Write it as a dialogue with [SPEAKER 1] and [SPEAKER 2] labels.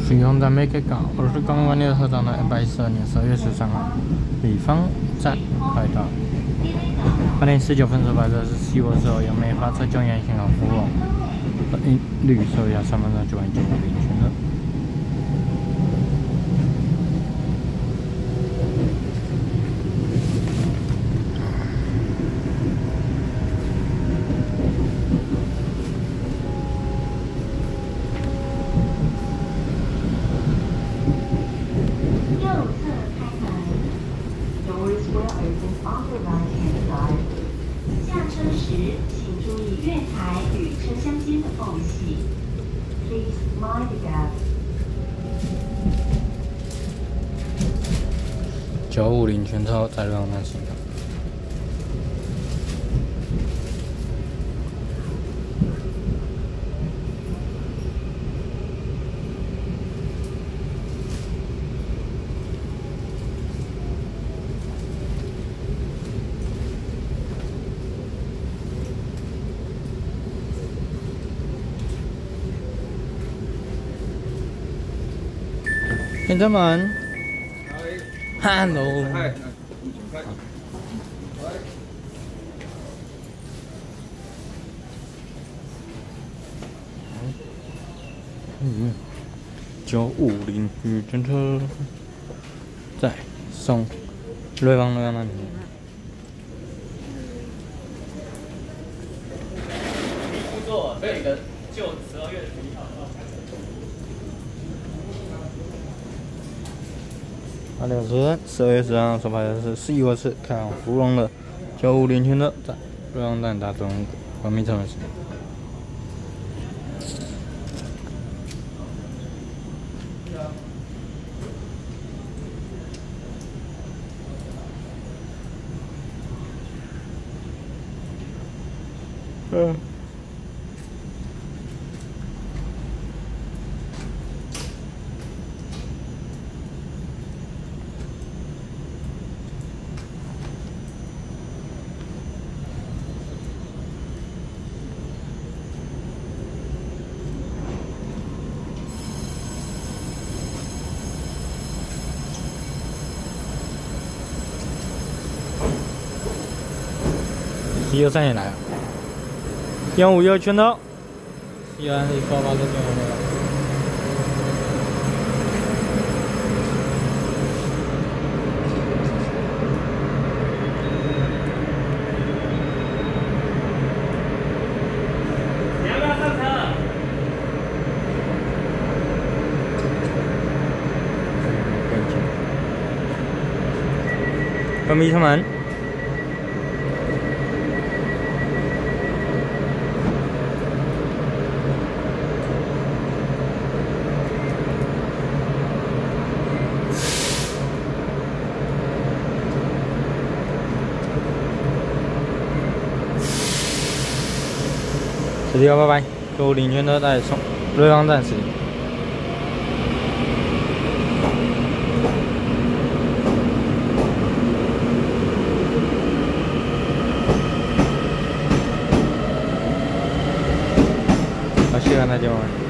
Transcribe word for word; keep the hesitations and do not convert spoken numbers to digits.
[SPEAKER 1] 巡航站没改稿，二是港湾列车长的一百一十二年十二月十三号，北方站快到。八点十九分出发的是西五十号，由美发车江沿线号服务。嗯，绿色要三分钟九万九五零全的。
[SPEAKER 2] 下车时，请注意月台与车厢间的缝隙。Please mind the gap.
[SPEAKER 1] 九五零全车在路上慢行。 先生们 ，Hello。嗯，九五零女专车在送瑞芳路那边。
[SPEAKER 3] 副座这里的就十二月十一号。
[SPEAKER 1] 八六十，十二月十号出发的是四一五次开往芙蓉的九五零全车在瑞芳站大中环密城市。嗯。 一九三也来了，幺五幺全到，西安的刷八个进来了。
[SPEAKER 3] 你要不要上车？
[SPEAKER 1] 关闭车门。 十六，拜拜。九五零全车在送瑞芳站十里。好，谢谢大家。